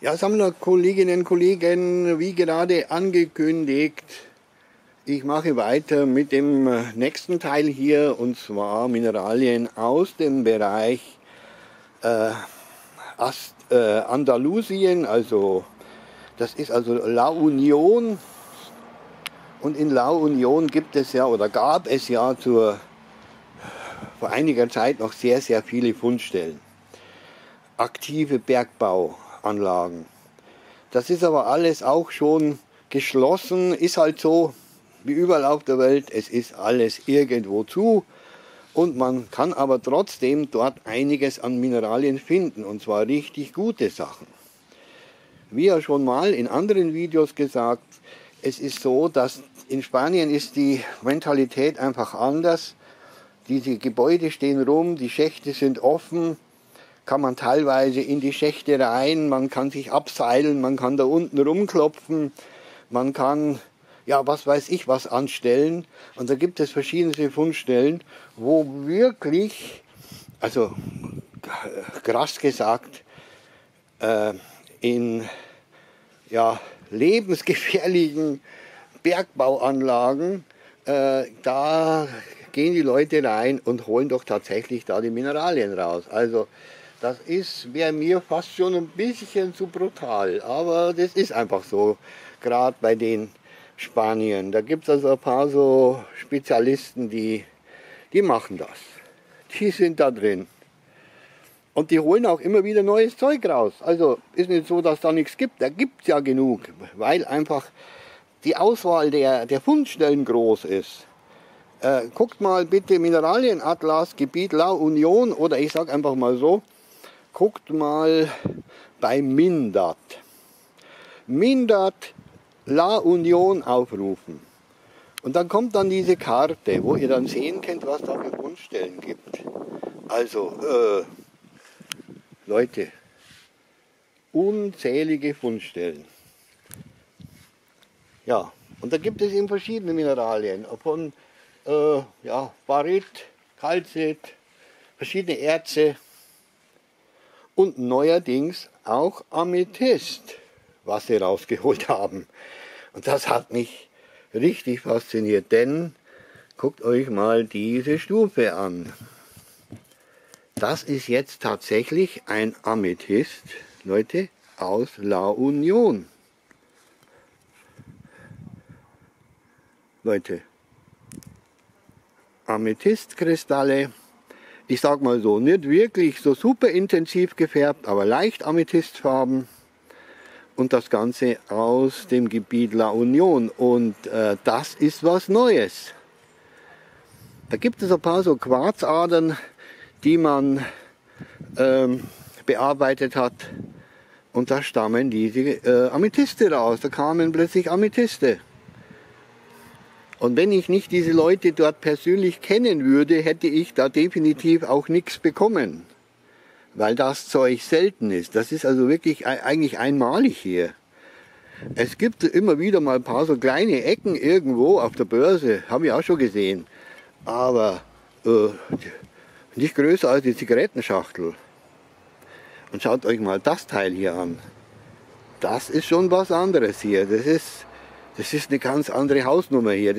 Ja, Sammlerkolleginnen und Kollegen, wie gerade angekündigt, ich mache weiter mit dem nächsten Teil hier, und zwar Mineralien aus dem Bereich Andalusien, also das ist also La Union, und in La Union gibt es ja oder gab es ja vor einiger Zeit noch sehr, sehr viele Fundstellen, aktive Bergbauanlagen. Das ist aber alles auch schon geschlossen, ist halt so wie überall auf der Welt, es ist alles irgendwo zu, und man kann aber trotzdem dort einiges an Mineralien finden, und zwar richtig gute Sachen. Wie ja schon mal in anderen Videos gesagt, es ist so, dass in Spanien ist die Mentalität einfach anders. Diese Gebäude stehen rum, die Schächte sind offen, kann man teilweise in die Schächte rein, man kann sich abseilen, man kann da unten rumklopfen, man kann, ja, was weiß ich, was anstellen. Und da gibt es verschiedene Fundstellen, wo wirklich, also krass gesagt, in lebensgefährlichen Bergbauanlagen, da gehen die Leute rein und holen doch tatsächlich da die Mineralien raus. Also das wäre mir fast schon ein bisschen zu brutal, aber das ist einfach so, gerade bei den Spaniern. Da gibt es also ein paar so Spezialisten, die machen das. Die sind da drin. Und die holen auch immer wieder neues Zeug raus. Also ist nicht so, dass da nichts gibt. Da gibt es ja genug, weil einfach die Auswahl der Fundstellen groß ist. Guckt mal bitte Mineralienatlas, Gebiet La Union, oder ich sage einfach mal so, guckt mal bei Mindat. Mindat La Union aufrufen. Und dann kommt dann diese Karte, wo ihr dann sehen könnt, was da für Fundstellen gibt. Also, Leute, unzählige Fundstellen. Ja, und da gibt es eben verschiedene Mineralien, von Barit, Calcit, verschiedene Erze und neuerdings auch Amethyst, was sie rausgeholt haben. Und das hat mich richtig fasziniert, denn guckt euch mal diese Stufe an. Das ist jetzt tatsächlich ein Amethyst, Leute, aus La Union. Leute, Amethystkristalle, ich sag mal so, nicht wirklich so super intensiv gefärbt, aber leicht Amethystfarben, und das Ganze aus dem Gebiet La Union, und das ist was Neues. Da gibt es ein paar so Quarzadern, die man bearbeitet hat, und da stammen diese Amethyste raus, da kamen plötzlich Amethyste. Und wenn ich nicht diese Leute dort persönlich kennen würde, hätte ich da definitiv auch nichts bekommen, weil das Zeug selten ist. Das ist also wirklich eigentlich einmalig hier. Es gibt immer wieder mal ein paar so kleine Ecken irgendwo auf der Börse, habe ich auch schon gesehen, aber nicht größer als die Zigarettenschachtel. Und schaut euch mal das Teil hier an. Das ist schon was anderes hier. Das ist eine ganz andere Hausnummer hier.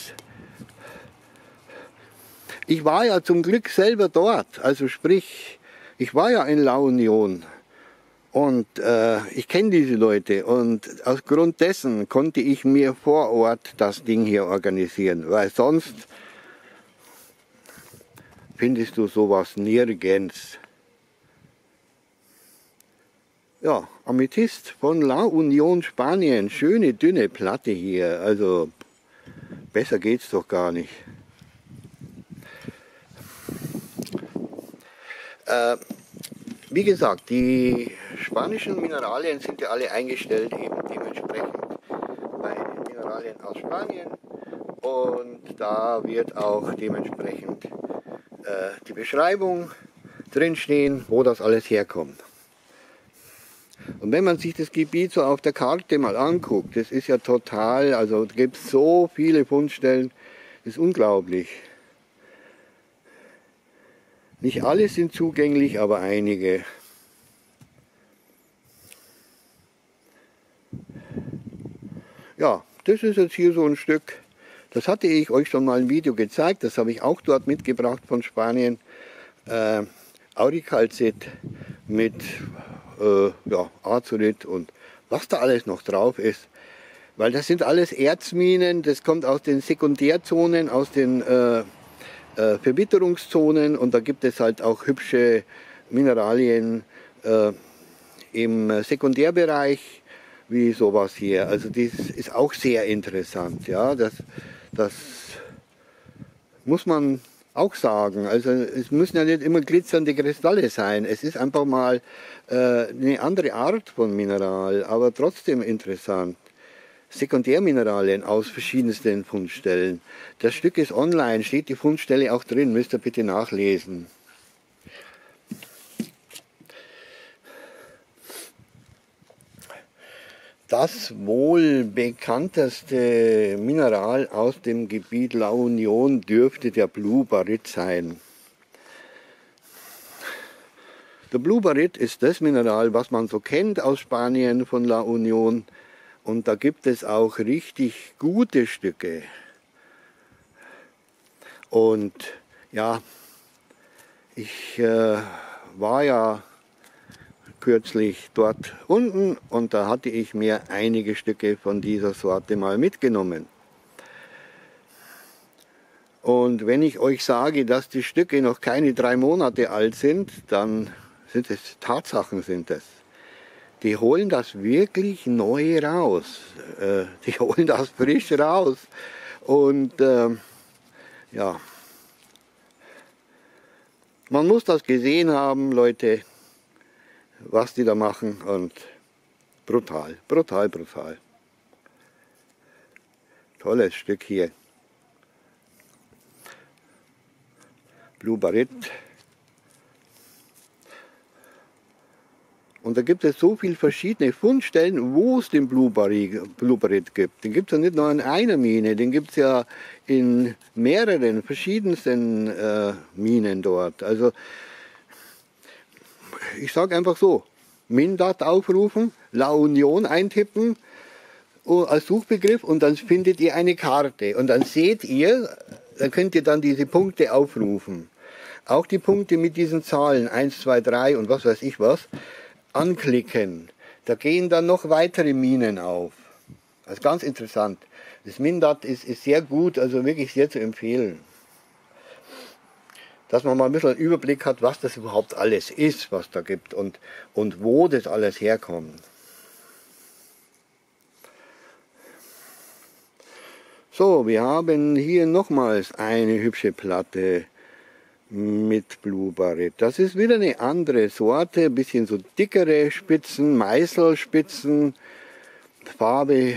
Ich war ja zum Glück selber dort. Also sprich, ich war ja in La Union. Und ich kenne diese Leute. Und aus Grund dessen konnte ich mir vor Ort das Ding hier organisieren. Weil sonst findest du sowas nirgends. Ja, Amethyst von La Union, Spanien. Schöne dünne Platte hier. Also besser geht's doch gar nicht. Wie gesagt, die spanischen Mineralien sind ja alle eingestellt eben dementsprechend bei Mineralien aus Spanien. Und da wird auch dementsprechend die Beschreibung drinstehen, wo das alles herkommt. Und wenn man sich das Gebiet so auf der Karte mal anguckt, das ist ja total, also es gibt so viele Fundstellen, das ist unglaublich. Nicht alle sind zugänglich, aber einige. das ist jetzt hier so ein Stück, das hatte ich euch schon mal im Video gezeigt, das habe ich auch dort mitgebracht von Spanien. Auricalcit mit ja, Azurit und was da alles noch drauf ist. Weil das sind alles Erzminen, das kommt aus den Sekundärzonen, aus den Verwitterungszonen und da gibt es halt auch hübsche Mineralien im Sekundärbereich, wie sowas hier. Also das ist auch sehr interessant. Ja? Das muss man auch sagen. Also es müssen ja nicht immer glitzernde Kristalle sein. Es ist einfach mal eine andere Art von Mineral, aber trotzdem interessant. Sekundärmineralien aus verschiedensten Fundstellen. Das Stück ist online, steht die Fundstelle auch drin, müsst ihr bitte nachlesen. Das wohl bekannteste Mineral aus dem Gebiet La Union dürfte der Blue Barit sein. Der Blue Barit ist das Mineral, was man so kennt aus Spanien von La Union. Und da gibt es auch richtig gute Stücke. Und ja, ich war ja kürzlich dort unten und da hatte ich mir einige Stücke von dieser Sorte mal mitgenommen. Und wenn ich euch sage, dass die Stücke noch keine 3 Monate alt sind, dann sind es Tatsachen, sind es. Die holen das wirklich neu raus. Die holen das frisch raus. Und ja, man muss das gesehen haben, Leute, was die da machen. Und brutal, brutal, brutal. Tolles Stück hier. Blue Barit. Und da gibt es so viele verschiedene Fundstellen, wo es den Blue Barit gibt. Den gibt es ja nicht nur in einer Mine, den gibt es ja in mehreren verschiedensten Minen dort. Also ich sage einfach so, Mindat aufrufen, La Union eintippen als Suchbegriff und dann findet ihr eine Karte. Und dann seht ihr, dann könnt ihr dann diese Punkte aufrufen. Auch die Punkte mit diesen Zahlen, 1, 2, 3 und was weiß ich was, anklicken. Da gehen dann noch weitere Minen auf. Das ist ganz interessant. Das Mindat ist sehr gut, also wirklich sehr zu empfehlen. Dass man mal ein bisschen einen Überblick hat, was das überhaupt alles ist, was da gibt und wo das alles herkommt. So, wir haben hier nochmals eine hübsche Platte mit Blue Barit. Das ist wieder eine andere Sorte, ein bisschen so dickere Spitzen, Meißelspitzen, Farbe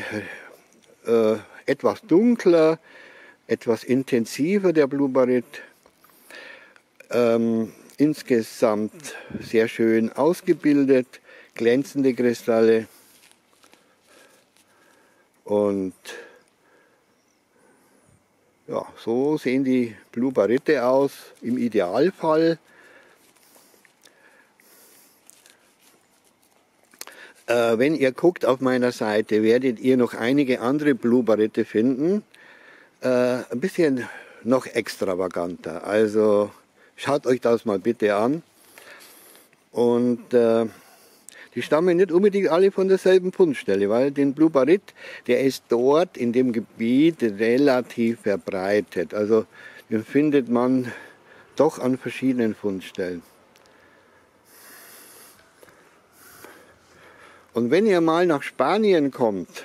etwas dunkler, etwas intensiver der Blue Barit. Insgesamt sehr schön ausgebildet, glänzende Kristalle und ja, so sehen die Blue Barite aus im Idealfall. Wenn ihr guckt auf meiner Seite, werdet ihr noch einige andere Blue Barite finden. Ein bisschen noch extravaganter. Also schaut euch das mal bitte an. Und die stammen nicht unbedingt alle von derselben Fundstelle, weil den Blue Barit, der ist dort in dem Gebiet relativ verbreitet. Also den findet man doch an verschiedenen Fundstellen. Und wenn ihr mal nach Spanien kommt,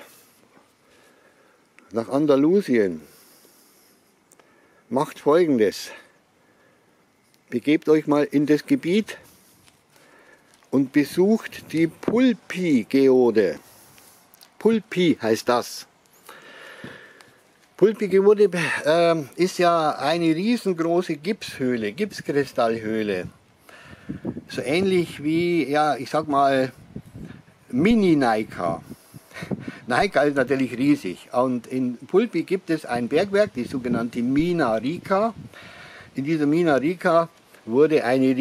nach Andalusien, macht Folgendes. Begebt euch mal in das Gebiet und besucht die Pulpi-Geode. Pulpi heißt das. Pulpi-Geode ist ja eine riesengroße Gipshöhle, Gipskristallhöhle. So ähnlich wie, ja, ich sag mal, Mini-Naika. Naika ist natürlich riesig. Und in Pulpi gibt es ein Bergwerk, die sogenannte Mina Rica. In dieser Mina Rica wurde eine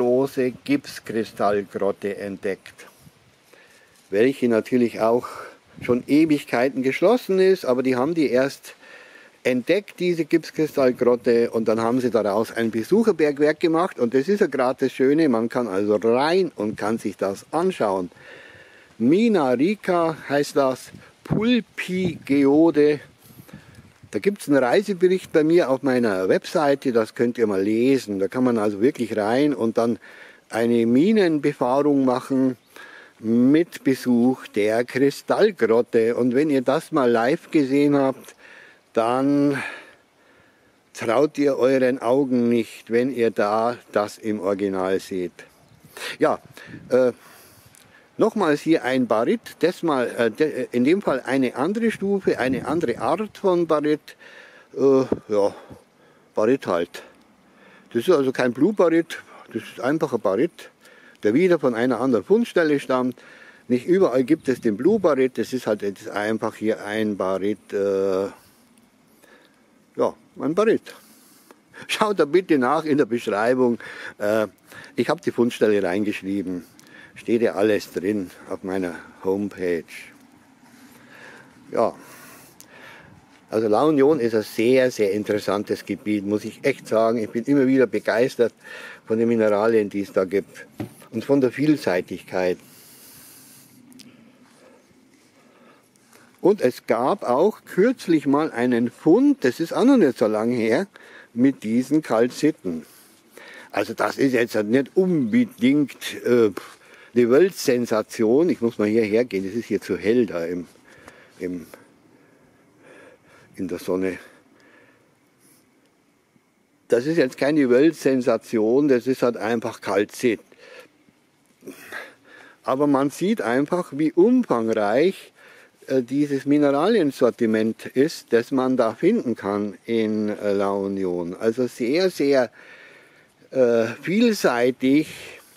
riesengroße Gipskristallgrotte entdeckt, welche natürlich auch schon Ewigkeiten geschlossen ist, aber die haben die erst entdeckt, diese Gipskristallgrotte, und dann haben sie daraus ein Besucherbergwerk gemacht, und das ist ja gerade das Schöne, man kann also rein und kann sich das anschauen. Mina Rica heißt das, Pulpi-Geode. Da gibt es einen Reisebericht bei mir auf meiner Webseite, das könnt ihr mal lesen. Da kann man also wirklich rein und dann eine Minenbefahrung machen mit Besuch der Kristallgrotte. Und wenn ihr das mal live gesehen habt, dann traut ihr euren Augen nicht, wenn ihr da das im Original seht. Ja, nochmals hier ein Barit, in dem Fall eine andere Stufe, eine andere Art von Barit. Ja, Barit halt. Das ist also kein Blue Barit, das ist einfach ein Barit, der wieder von einer anderen Fundstelle stammt. Nicht überall gibt es den Blue Barit, das ist halt jetzt einfach hier ein Barit, ja, ein Barit. Schaut da bitte nach in der Beschreibung. Ich habe die Fundstelle reingeschrieben. Steht ja alles drin auf meiner Homepage. Ja, also La Union ist ein sehr, sehr interessantes Gebiet, muss ich echt sagen. Ich bin immer wieder begeistert von den Mineralien, die es da gibt und von der Vielseitigkeit. Und es gab auch kürzlich mal einen Fund, das ist auch noch nicht so lange her, mit diesen Kalziten. Also das ist jetzt nicht unbedingt eine Weltsensation. Ich muss mal hierher gehen, es ist hier zu hell da in der Sonne. Das ist jetzt keine Weltsensation, das ist halt einfach Kalzit. Aber man sieht einfach, wie umfangreich dieses Mineraliensortiment ist, das man da finden kann in La Union. Also sehr, sehr vielseitig.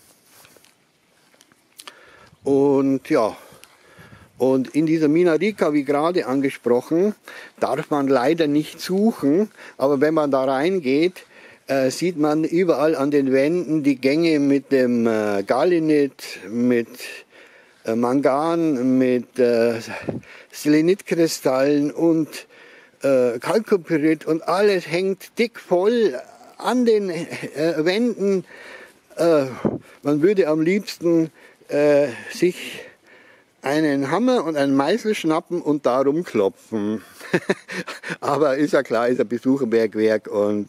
Und ja, und in dieser Mina Rica, wie gerade angesprochen, darf man leider nicht suchen, aber wenn man da reingeht, sieht man überall an den Wänden die Gänge mit dem Galenit, mit Mangan, mit Selenitkristallen und Chalcopyrit, und alles hängt dick voll an den Wänden. Man würde am liebsten sich einen Hammer und einen Meißel schnappen und darum klopfen. Aber ist ja klar, ist ein Besucherbergwerk, und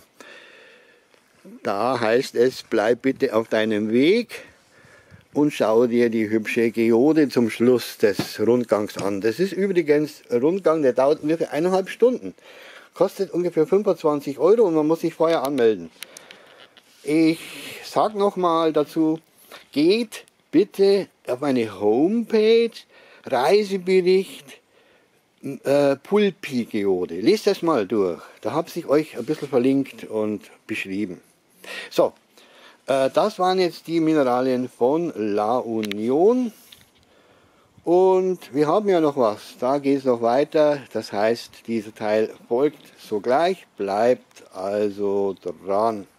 da heißt es, bleib bitte auf deinem Weg und schau dir die hübsche Geode zum Schluss des Rundgangs an. Das ist übrigens ein Rundgang, der dauert ungefähr 1,5 Stunden. Kostet ungefähr 25 € und man muss sich vorher anmelden. Ich sage nochmal dazu, geht bitte auf meine Homepage, Reisebericht, Pulpi-Geode. Lest das mal durch. Da habe ich euch ein bisschen verlinkt und beschrieben. So, das waren jetzt die Mineralien von La Union. Und wir haben ja noch was. Da geht es noch weiter. Das heißt, dieser Teil folgt sogleich. Bleibt also dran.